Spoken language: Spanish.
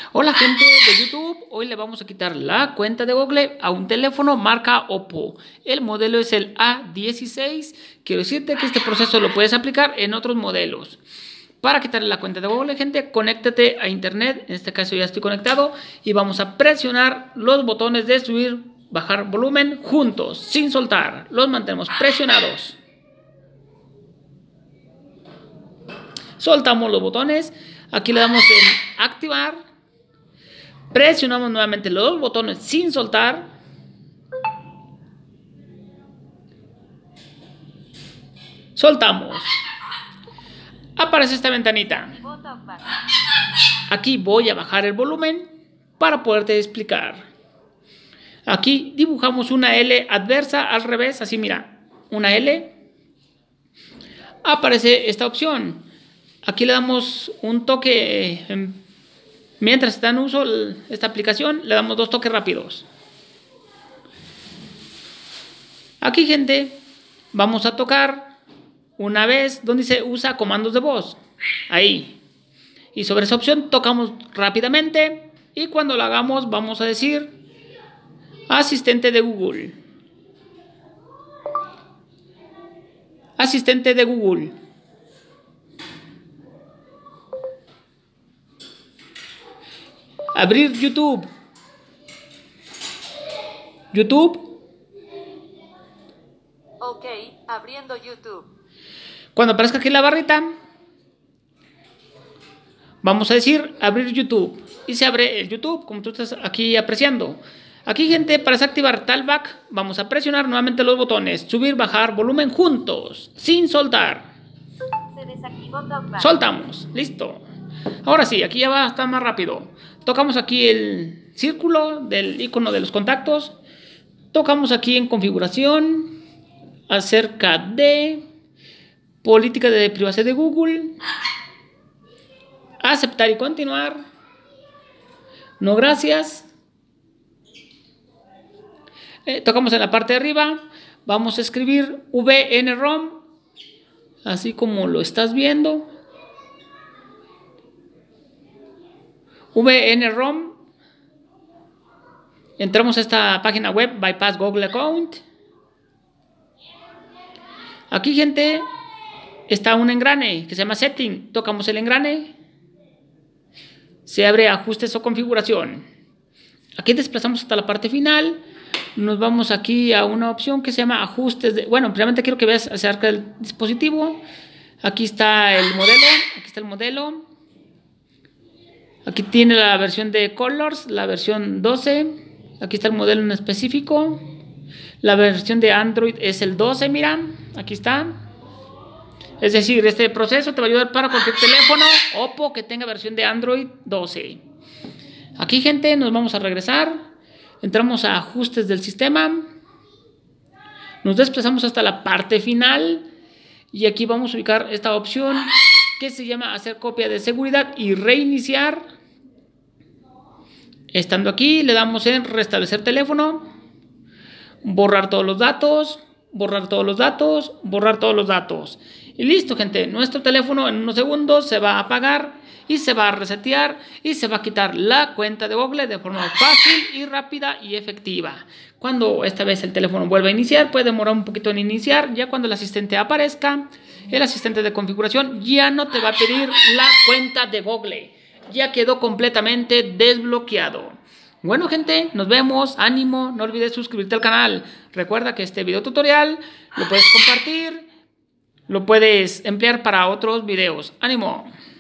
Hola gente de YouTube, hoy le vamos a quitar la cuenta de Google a un teléfono marca Oppo. El modelo es el A16. Quiero decirte que este proceso lo puedes aplicar en otros modelos. Para quitarle la cuenta de Google, gente, conéctate a internet. En este caso ya estoy conectado y vamos a presionar los botones de subir, bajar volumen juntos, sin soltar. Los mantenemos presionados. Soltamos los botones. Aquí le damos en activar. Presionamos nuevamente los dos botones sin soltar. Soltamos. Aparece esta ventanita. Aquí voy a bajar el volumen para poderte explicar. Aquí dibujamos una L adversa al revés, así mira, una L. Aparece esta opción. Aquí le damos un toque. Mientras está en uso esta aplicación, le damos dos toques rápidos. Aquí, gente, vamos a tocar una vez donde se usa comandos de voz. Ahí. Y sobre esa opción tocamos rápidamente. Y cuando lo hagamos vamos a decir asistente de Google. Asistente de Google. Abrir YouTube. YouTube. Ok, abriendo YouTube. Cuando aparezca aquí la barrita, vamos a decir abrir YouTube. Y se abre el YouTube, como tú estás aquí apreciando. Aquí, gente, para desactivar Talkback, vamos a presionar nuevamente los botones. Subir, bajar, volumen juntos, sin soltar. Se desactivó Talkback. Soltamos, listo. Ahora sí, aquí ya va a estar más rápido. Tocamos aquí el círculo del icono de los contactos. Tocamos aquí en configuración. Acerca de política de privacidad de Google. Aceptar y continuar. No, gracias. Tocamos en la parte de arriba. Vamos a escribir VNROM. Así como lo estás viendo. VNROM. Entramos a esta página web, Bypass Google Account. Aquí, gente, está un engrane que se llama Setting. Tocamos el engrane. Se abre ajustes o configuración. Aquí desplazamos hasta la parte final. Nos vamos aquí a una opción que se llama ajustes de... Bueno, primeramente quiero que veas acerca del dispositivo. Aquí está el modelo. Aquí está el modelo. Aquí tiene la versión de Colors, la versión 12. Aquí está el modelo en específico. La versión de Android es el 12, mira. Aquí está. Es decir, este proceso te va a ayudar para cualquier teléfono Oppo que tenga versión de Android 12. Aquí, gente, nos vamos a regresar. Entramos a ajustes del sistema. Nos desplazamos hasta la parte final. Y aquí vamos a ubicar esta opción que se llama hacer copia de seguridad y reiniciar. Estando aquí, le damos en restablecer teléfono, borrar todos los datos, borrar todos los datos, borrar todos los datos. Y listo, gente, nuestro teléfono en unos segundos se va a apagar y se va a resetear y se va a quitar la cuenta de Google de forma fácil y rápida y efectiva. Cuando esta vez el teléfono vuelva a iniciar, puede demorar un poquito en iniciar. Ya cuando el asistente aparezca, el asistente de configuración ya no te va a pedir la cuenta de Google. Ya quedó completamente desbloqueado. Bueno, gente, nos vemos. Ánimo, no olvides suscribirte al canal. Recuerda que este video tutorial lo puedes compartir, lo puedes emplear para otros videos. ¡Ánimo!